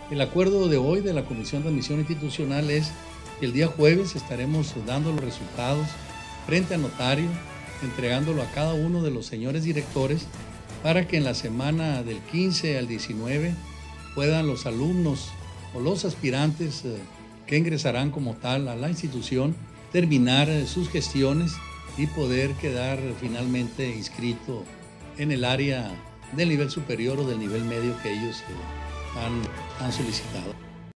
El acuerdo de hoy de la Comisión de Admisión Institucional es que el día jueves estaremos dando los resultados frente al notario, entregándolo a cada uno de los señores directores para que en la semana del 15 al 19 puedan los alumnos o los aspirantes que ingresarán como tal a la institución terminar sus gestiones y poder quedar finalmente inscrito en el área del nivel superior o del nivel medio que ellos han solicitado.